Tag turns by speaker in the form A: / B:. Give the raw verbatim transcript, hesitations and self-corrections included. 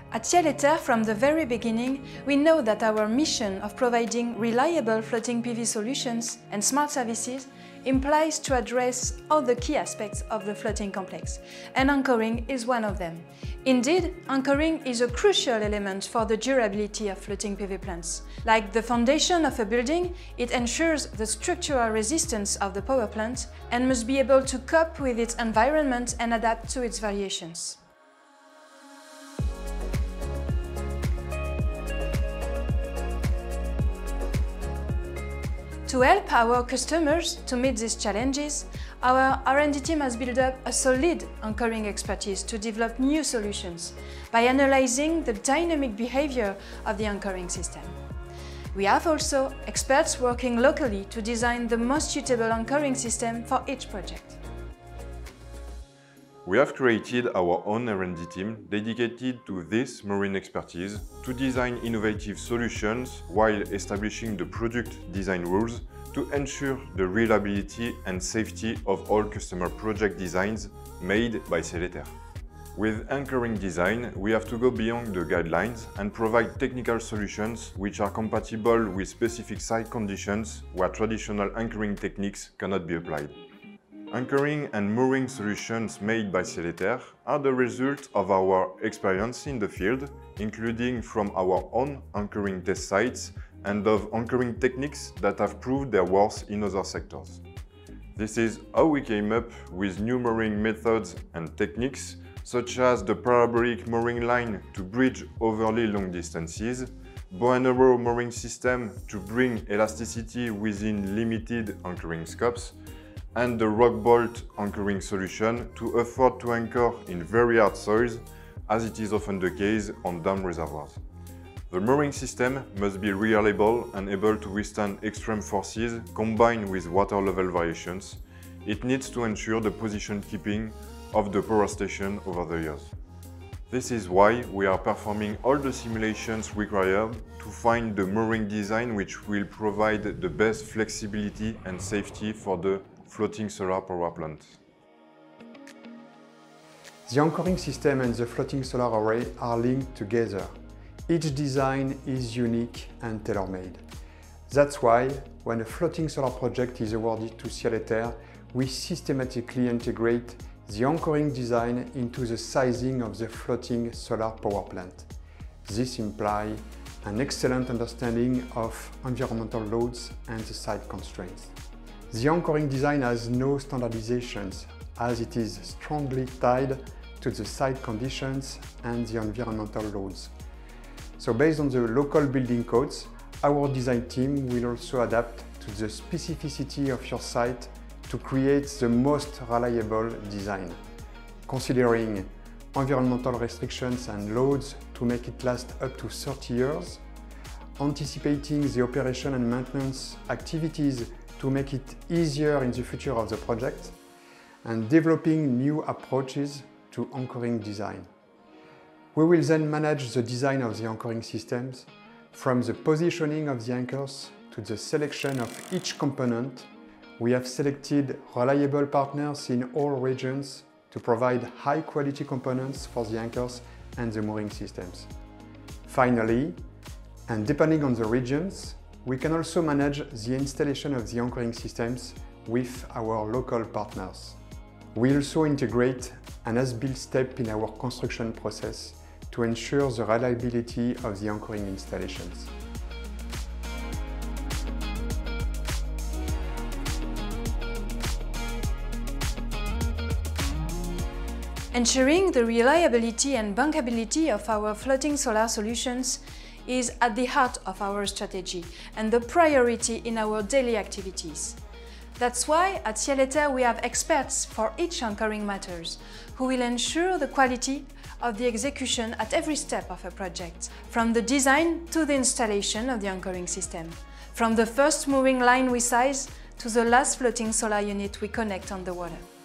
A: At Ciel Terre, from the very beginning, we know that our mission of providing reliable floating P V solutions and smart services implies to address all the key aspects of the floating complex, and anchoring is one of them. Indeed, anchoring is a crucial element for the durability of floating P V plants. Like the foundation of a building, it ensures the structural resistance of the power plant and must be able to cope with its environment and adapt to its variations. To help our customers to meet these challenges, our R and D team has built up a solid anchoring expertise to develop new solutions by analyzing the dynamic behavior of the anchoring system. We have also experts working locally to design the most suitable anchoring system for each project.
B: We have created our own R and D team dedicated to this marine expertise to design innovative solutions while establishing the product design rules to ensure the reliability and safety of all customer project designs made by Ciel Terre. With anchoring design, we have to go beyond the guidelines and provide technical solutions which are compatible with specific site conditions where traditional anchoring techniques cannot be applied. Anchoring and mooring solutions made by Ciel Terre are the result of our experience in the field, including from our own anchoring test sites and of anchoring techniques that have proved their worth in other sectors. This is how we came up with new mooring methods and techniques, such as the parabolic mooring line to bridge overly long distances, bow and arrow mooring system to bring elasticity within limited anchoring scopes, and the rock bolt anchoring solution to afford to anchor in very hard soils, as it is often the case on dam reservoirs. The mooring system must be reliable and able to withstand extreme forces combined with water level variations. It needs to ensure the position keeping of the power station over the years. This is why we are performing all the simulations required to find the mooring design which will provide the best flexibility and safety for the floating solar power plant.
C: The anchoring system and the floating solar array are linked together. Each design is unique and tailor-made. That's why, when a floating solar project is awarded to Ciel Terre, we systematically integrate the anchoring design into the sizing of the floating solar power plant. This implies an excellent understanding of environmental loads and the site constraints. The anchoring design has no standardizations, as it is strongly tied to the site conditions and the environmental loads. So based on the local building codes, our design team will also adapt to the specificity of your site to create the most reliable design, considering environmental restrictions and loads to make it last up to thirty years, anticipating the operation and maintenance activities to make it easier in the future of the project, and developing new approaches to anchoring design. We will then manage the design of the anchoring systems, from the positioning of the anchors to the selection of each component. We have selected reliable partners in all regions to provide high-quality components for the anchors and the mooring systems. Finally, and depending on the regions, we can also manage the installation of the anchoring systems with our local partners. We also integrate an as-built step in our construction process to ensure the reliability of the anchoring installations.
A: Ensuring the reliability and bankability of our floating solar solutions is at the heart of our strategy and the priority in our daily activities. That's why at Ciel Terre we have experts for each anchoring matters, who will ensure the quality of the execution at every step of a project, from the design to the installation of the anchoring system, from the first mooring line we size to the last floating solar unit we connect on the water.